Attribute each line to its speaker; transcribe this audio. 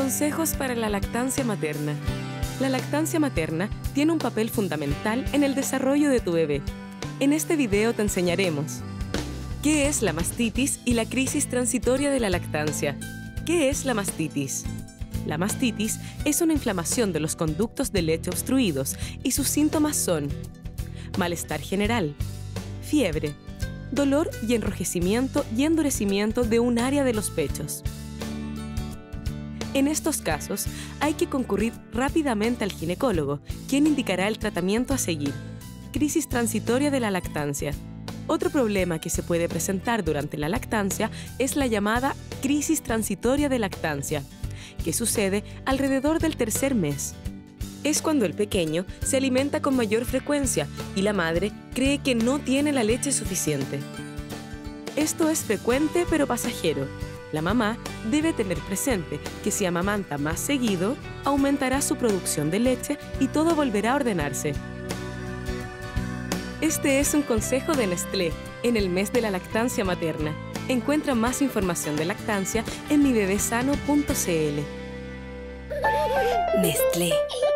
Speaker 1: Consejos para la lactancia materna. La lactancia materna tiene un papel fundamental en el desarrollo de tu bebé. En este video te enseñaremos ¿qué es la mastitis y la crisis transitoria de la lactancia? ¿Qué es la mastitis? La mastitis es una inflamación de los conductos de leche obstruidos y sus síntomas son malestar general, fiebre, dolor y enrojecimiento y endurecimiento de un área de los pechos. En estos casos, hay que concurrir rápidamente al ginecólogo, quien indicará el tratamiento a seguir. Crisis transitoria de la lactancia. Otro problema que se puede presentar durante la lactancia es la llamada crisis transitoria de lactancia, que sucede alrededor del tercer mes. Es cuando el pequeño se alimenta con mayor frecuencia y la madre cree que no tiene la leche suficiente. Esto es frecuente pero pasajero. La mamá debe tener presente que si amamanta más seguido, aumentará su producción de leche y todo volverá a ordenarse. Este es un consejo de Nestlé en el mes de la lactancia materna. Encuentra más información de lactancia en mibebesano.cl.
Speaker 2: Nestlé.